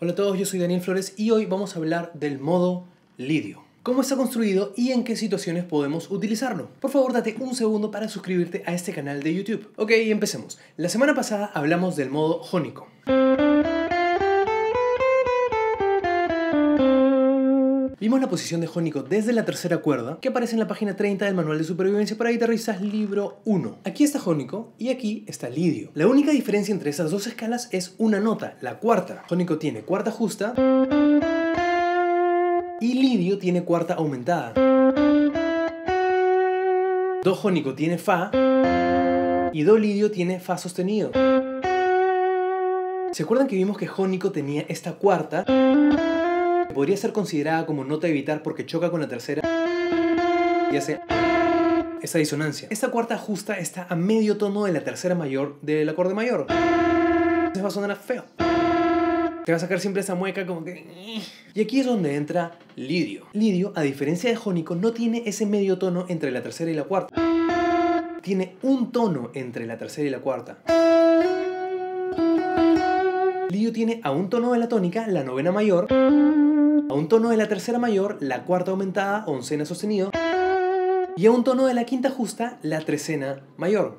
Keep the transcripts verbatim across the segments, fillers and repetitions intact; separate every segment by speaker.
Speaker 1: Hola a todos, yo soy Daniel Flores y hoy vamos a hablar del modo lidio. Cómo está construido y en qué situaciones podemos utilizarlo. Por favor, date un segundo para suscribirte a este canal de YouTube. Ok, empecemos. La semana pasada hablamos del modo jónico. Vimos la posición de jónico desde la tercera cuerda, que aparece en la página treinta del Manual de Supervivencia para Guitarristas, libro uno. Aquí está jónico y aquí está lidio. La única diferencia entre esas dos escalas es una nota, la cuarta. Jónico tiene cuarta justa y lidio tiene cuarta aumentada. Do jónico tiene fa y do lidio tiene fa sostenido. ¿Se acuerdan que vimos que jónico tenía esta cuarta? Podría ser considerada como nota a evitar porque choca con la tercera y hace esa disonancia. Esta cuarta justa está a medio tono de la tercera mayor del acorde mayor. Entonces va a sonar feo. Te va a sacar siempre esa mueca como que... Y aquí es donde entra lidio. Lidio, a diferencia de jónico, no tiene ese medio tono entre la tercera y la cuarta. Tiene un tono entre la tercera y la cuarta. Lidio tiene a un tono de la tónica, la novena mayor, a un tono de la tercera mayor, la cuarta aumentada, oncena sostenido, y a un tono de la quinta justa, la trecena mayor.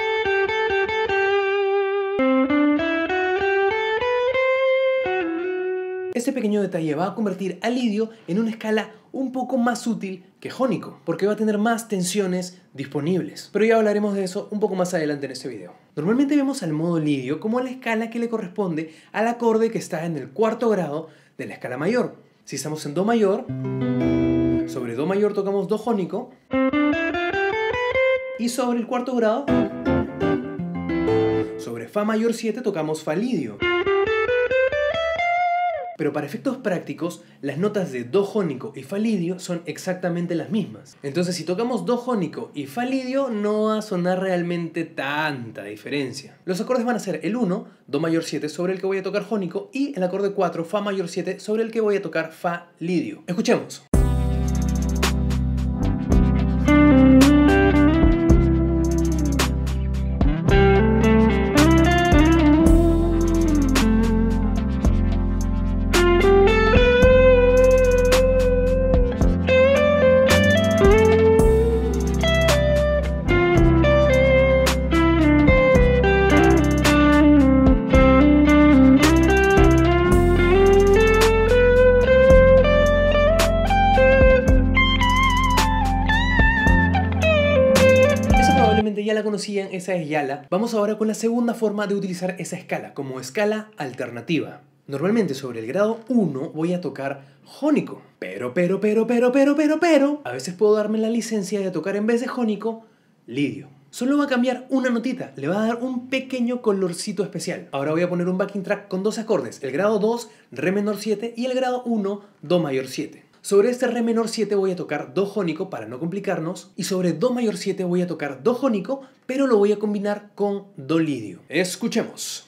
Speaker 1: Este pequeño detalle va a convertir a lidio en una escala un poco más útil que jónico, porque va a tener más tensiones disponibles. Pero ya hablaremos de eso un poco más adelante en este video. Normalmente vemos al modo lidio como la escala que le corresponde al acorde que está en el cuarto grado de la escala mayor. Si estamos en do mayor, sobre do mayor tocamos do jónico, y sobre el cuarto grado, sobre fa mayor siete tocamos fa lidio. Pero para efectos prácticos, las notas de do jónico y fa lidio son exactamente las mismas. Entonces, si tocamos do jónico y fa lidio, no va a sonar realmente tanta diferencia. Los acordes van a ser el uno, do mayor siete, sobre el que voy a tocar jónico, y el acorde cuatro, fa mayor siete, sobre el que voy a tocar fa lidio. Escuchemos. Ya la conocían, esa es Yala. Vamos ahora con la segunda forma de utilizar esa escala, como escala alternativa. Normalmente sobre el grado uno voy a tocar jónico, pero, pero, pero, pero, pero, pero, pero, a veces puedo darme la licencia de tocar en vez de jónico, lidio. Solo va a cambiar una notita, le va a dar un pequeño colorcito especial. Ahora voy a poner un backing track con dos acordes, el grado dos, re menor siete, y el grado uno, do mayor siete. Sobre este re menor siete voy a tocar do jónico para no complicarnos, y sobre do mayor siete voy a tocar do jónico, pero lo voy a combinar con do lidio. Escuchemos.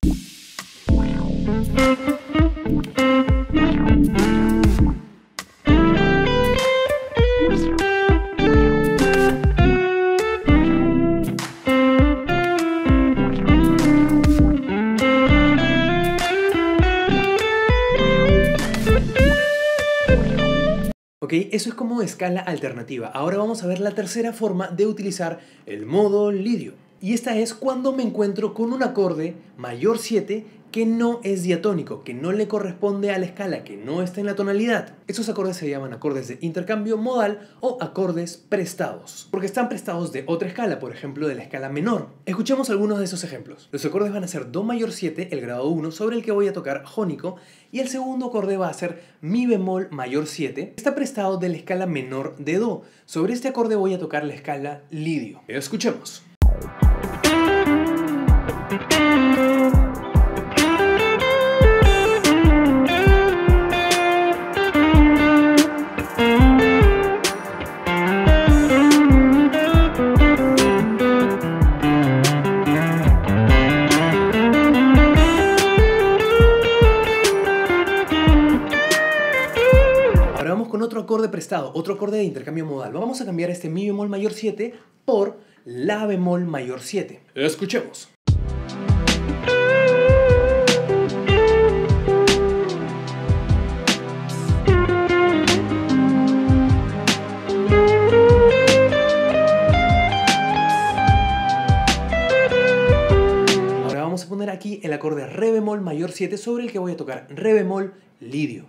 Speaker 1: Ok, eso es como escala alternativa. Ahora vamos a ver la tercera forma de utilizar el modo lidio. Y esta es cuando me encuentro con un acorde mayor siete que no es diatónico, que no le corresponde a la escala, que no está en la tonalidad. Esos acordes se llaman acordes de intercambio modal o acordes prestados, porque están prestados de otra escala, por ejemplo de la escala menor. Escuchemos algunos de esos ejemplos. Los acordes van a ser do mayor siete, el grado uno, sobre el que voy a tocar jónico, y el segundo acorde va a ser mi bemol mayor siete, está prestado de la escala menor de do. Sobre este acorde voy a tocar la escala lidio. Escuchemos. Otro acorde prestado, otro acorde de intercambio modal. Vamos a cambiar este mi bemol mayor siete por la bemol mayor siete. Escuchemos. siete sobre el que voy a tocar re bemol lidio.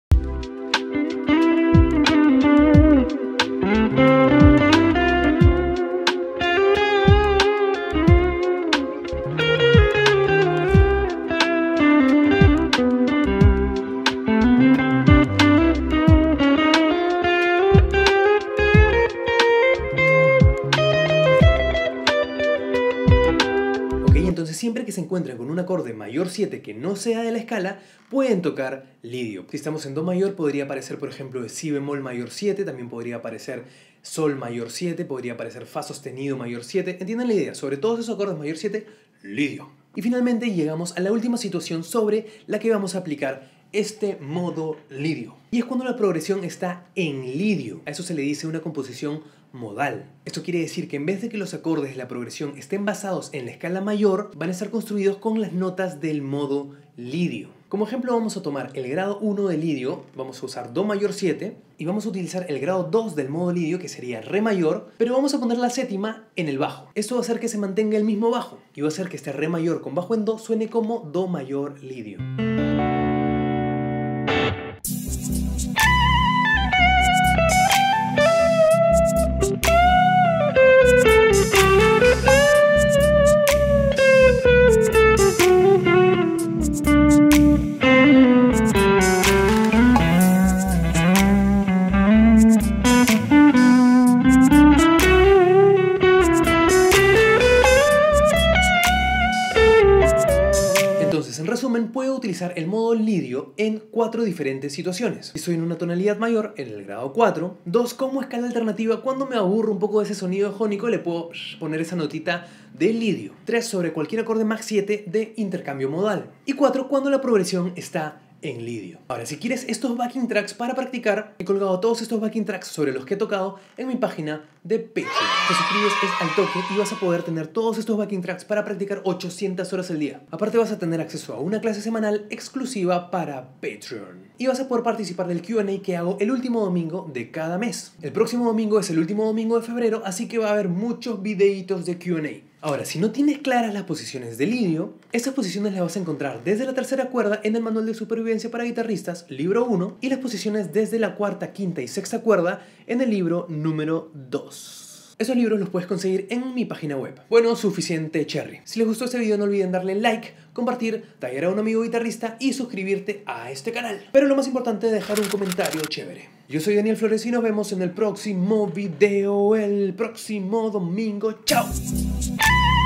Speaker 1: Entonces siempre que se encuentren con un acorde mayor siete que no sea de la escala, pueden tocar lidio. Si estamos en do mayor podría aparecer por ejemplo si bemol mayor siete, también podría aparecer sol mayor siete, podría aparecer fa sostenido mayor siete. ¿Entienden la idea? Sobre todos esos acordes mayor siete, lidio. Y finalmente llegamos a la última situación sobre la que vamos a aplicar este modo lidio. Y es cuando la progresión está en lidio. A eso se le dice una composición modal. Esto quiere decir que en vez de que los acordes de la progresión estén basados en la escala mayor, van a estar construidos con las notas del modo lidio. Como ejemplo vamos a tomar el grado uno de lidio, vamos a usar do mayor siete, y vamos a utilizar el grado dos del modo lidio, que sería re mayor, pero vamos a poner la séptima en el bajo. Esto va a hacer que se mantenga el mismo bajo, y va a hacer que este re mayor con bajo en do suene como do mayor lidio. Entonces, en resumen, puedo utilizar el modo lidio en cuatro diferentes situaciones. Si estoy en una tonalidad mayor, en el grado cuatro. Dos, como escala alternativa, cuando me aburro un poco de ese sonido jónico, le puedo poner esa notita de lidio. Tres, sobre cualquier acorde max siete de intercambio modal. Y cuatro, cuando la progresión está en lidio. Ahora, si quieres estos backing tracks para practicar, he colgado todos estos backing tracks sobre los que he tocado en mi página de Patreon. Te suscribes es al toque y vas a poder tener todos estos backing tracks para practicar ochocientas horas al día. Aparte vas a tener acceso a una clase semanal exclusiva para Patreon. Y vas a poder participar del Q and A que hago el último domingo de cada mes. El próximo domingo es el último domingo de febrero, así que va a haber muchos videitos de Q and A. Ahora, si no tienes claras las posiciones de lidio, estas posiciones las vas a encontrar desde la tercera cuerda en el Manual de Supervivencia para Guitarristas, libro uno, y las posiciones desde la cuarta, quinta y sexta cuerda en el libro número dos. Esos libros los puedes conseguir en mi página web. Bueno, suficiente cherry. Si les gustó este video no olviden darle like, compartir, taggear a un amigo guitarrista y suscribirte a este canal. Pero lo más importante es dejar un comentario chévere. Yo soy Daniel Flores y nos vemos en el próximo video, el próximo domingo. ¡Chao!